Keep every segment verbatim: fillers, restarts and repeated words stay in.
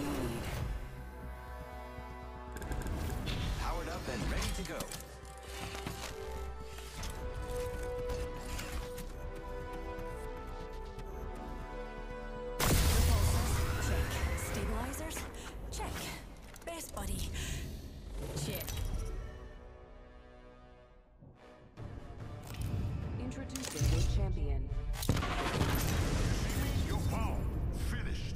need. Powered up and ready to go. Repulsors, check. Stabilizers, check. Best buddy, check. Introducing your champion. Your power finished.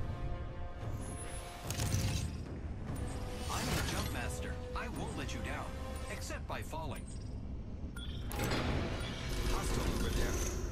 I'm the jump master. I won't let you down, except by falling. Hostile over there.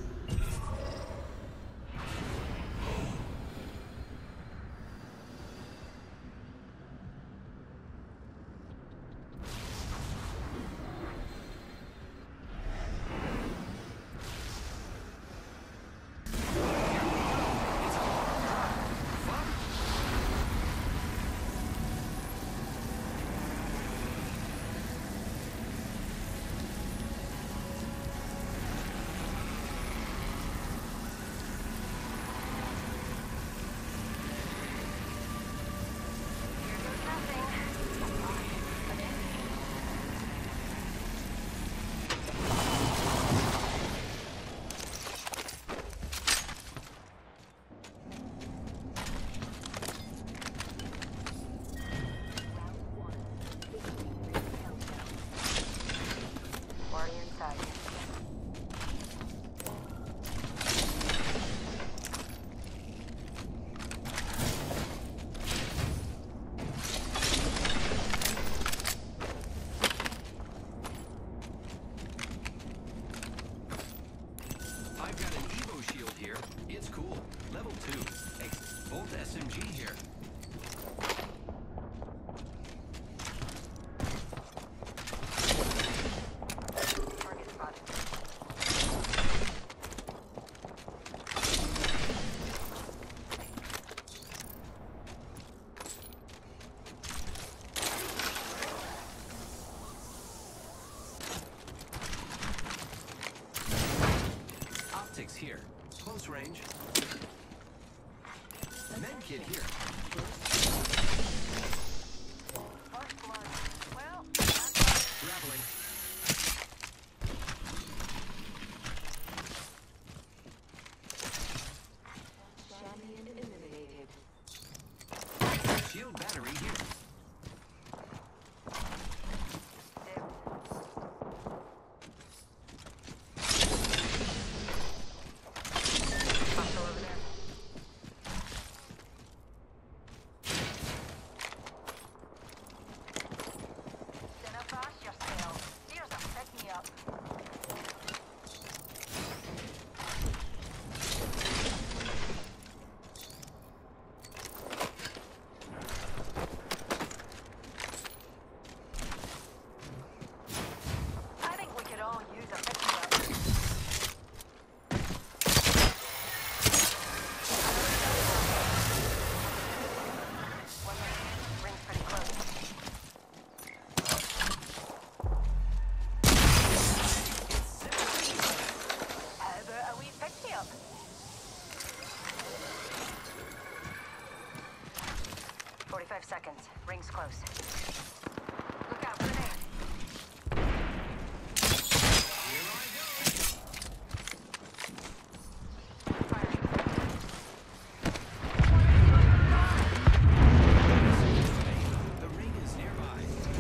I've got an Evo shield here. It's cool. Level two. Hey, Bolt S M G here. Target spotted. Optics here. Close range. Medkit here. First blood. Well, Grappling. Champion eliminated. Shield battery here. hostile over there. Cinephash yourself. Here's a pick me up. I think we could all use a pick me up. One minute. Ring's pretty close. How about a wee pick me up? Forty-five seconds. Ring's close. Look out, grenade. Firing. The ring is nearby.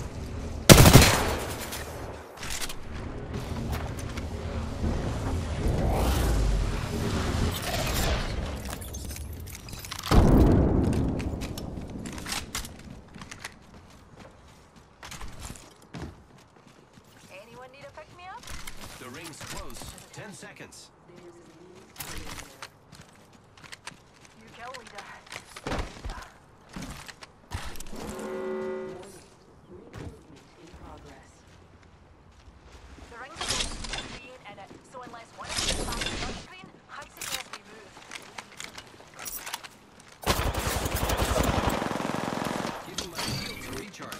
Anyone need a pick me up? The ring's close. Ten seconds. You go, leader. In progress. The ring's close. We ain't in it, so unless one of you is back on the screen, I suggest we move. Give me my shield to recharge.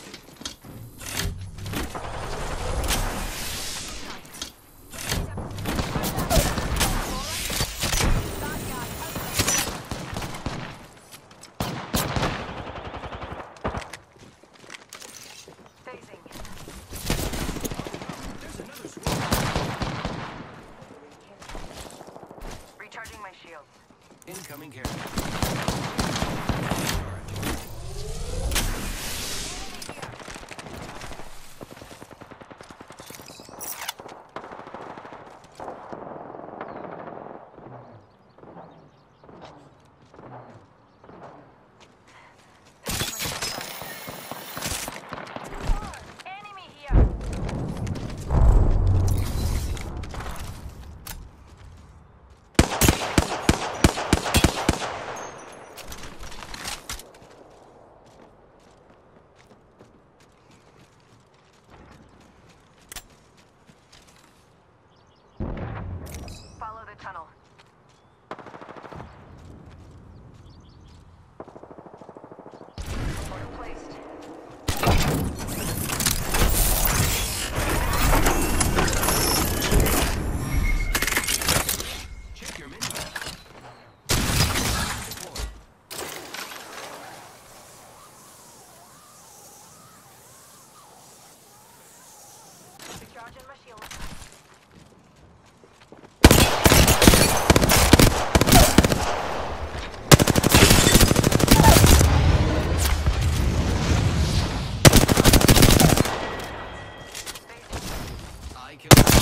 Incoming care. Charge. Enemy here. Follow the tunnel. Portal placed. Check your menu. Deploy. Recharging my shield. I killed.